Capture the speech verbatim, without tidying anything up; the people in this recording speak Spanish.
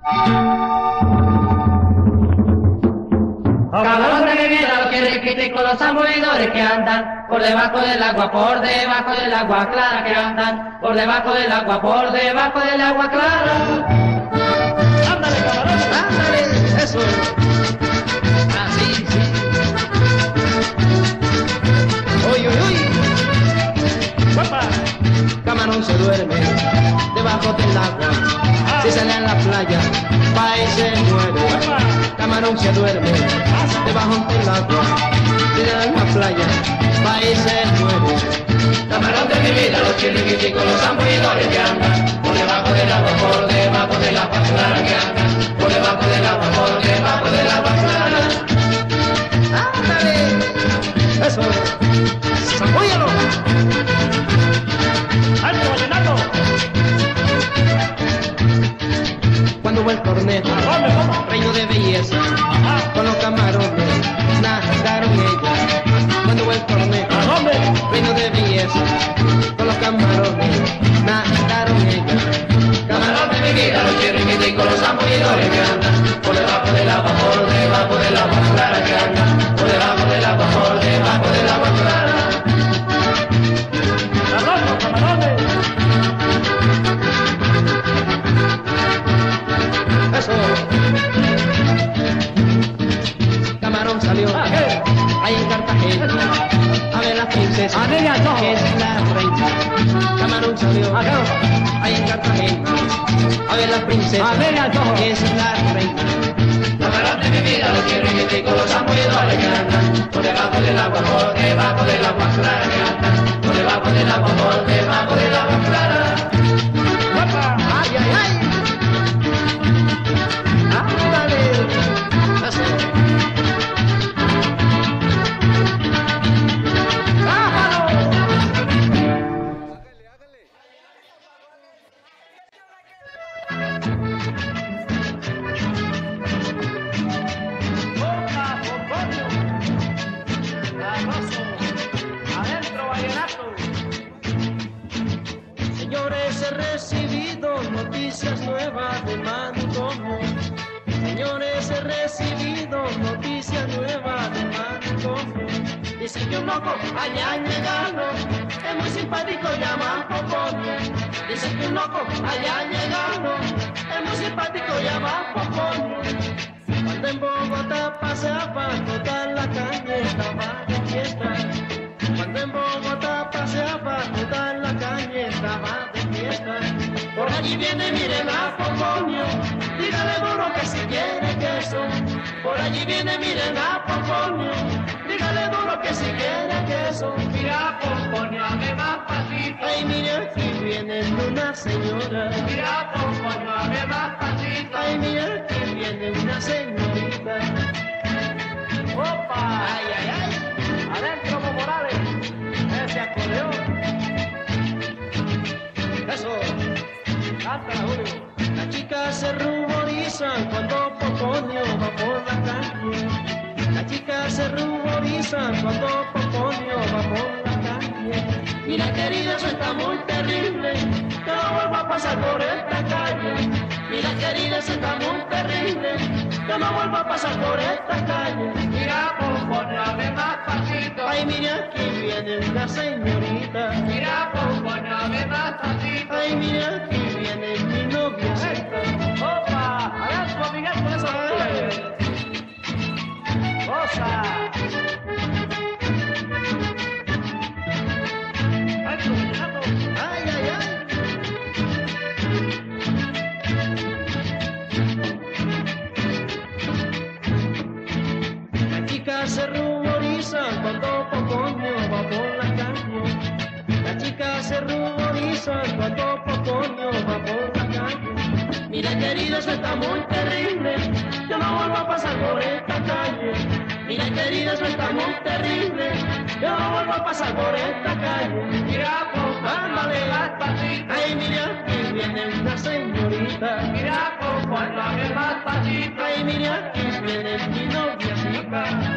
Camarón de mi vida, los chiriquiticos, los zambullidores que andan por debajo del agua, por debajo del agua clara, que andan por debajo del agua, por debajo del agua clara. Ándale, camarón, ándale, eso. Así, sí. Uy, uy, uy. Guapa. Camarón se duerme debajo del agua. Ah. Si sale a la playa, va y se muere. Guapa. Camarón se duerme debajo del agua. Si sale a la playa, va y se muere. Camarón de mi vida, los chiriquiticos, los zambullidores que andan por debajo del agua, por debajo del agua clara, que andan por debajo del agua, por debajo del agua clara. ¡Ándale! ¡Eso! ¡Zambúllalo! ¡Alto, vallenato! Cuando va el corneto, reino de belleza, con los camarones, nadaron ellas. Cuando va el corneto, reino de belleza, con los camarones, nadaron ellas. Camarón de mi vida, los chiriquiticos, los zambullidores que andan por debajo del agua, por debajo del agua clara, que andan por debajo del agua, por debajo del agua clara. ¡Camarones, camarones! Eso. Camarón salió ahí en Cartagena a ver la princesa, que es la reina. Camarón salió ahí en Cartagena a ver la princesa, que es la reina. Camarón de mi vida, los chiriquiticos, los zambullidores que andan por debajo del agua, por debajo del agua clara, que andan por debajo del agua, por debajo del agua clara. ¡Ay, ay, ay! ¡Ándale! Eso. Señores, he recibido noticias nuevas de manicomio. Señores, he recibido noticias nuevas de manicomio. Dice que un loco allá llegando es muy simpático, llama Poponio. Dice que un loco allá llegando es muy simpático, llama Poponio. Cuando en Bogotá paseaba, toda la calle estaba de fiesta. Cuando en Bogotá paseaba, toda la calle estaba de fiesta. Por allí viene, miren a Poponio, dígale duro que si quiere queso. Por allí viene, miren a Poponio, dígale duro que si quiere queso. Mira, Poponio, ame más pasito. Ay, mira, aquí viene una señora. Mira, Poponio, ame más pasito. Ay, mira, aquí viene una señorita. ¡Opa! Ay, ay, ay. Adentro, Evo Morales, ese acordeón. Eso. Cántala, Julio. Las chicas se ruborizan cuando Poponio va por la calle. Las chicas se ruborizan cuando Poponio va por la calle. Mira, querida, eso está muy terrible, que no vuelva a pasar por esta calle. Mira, querida, eso está muy terrible, que no vuelva a pasar por esta calle. Mira, Poponio, ame más pasito. Ay, mira, aquí viene una señorita. Mira, Poponio, ame más pasito. Ay, mira, aquí viene mi noviecita. ¡Opa! Adentro, Miguel, con eso. ¡Cosa! Ay, ay, ay. Las chicas se ruborizan cuando Poponio va por la calle. Las chicas se ruborizan cuando Poponio va por la calle. Mira, querido, eso está muy terrible, yo no vuelvo a pasar por esta calle. Mira, querido, eso está muy terrible, yo no vuelvo a pasar por esta calle. Mira, Poponio, ame más pasito. Ay, mira, aquí viene una señorita. Mira, Poponio, ame más pasito. Ay, mira, aquí viene mi noviecita.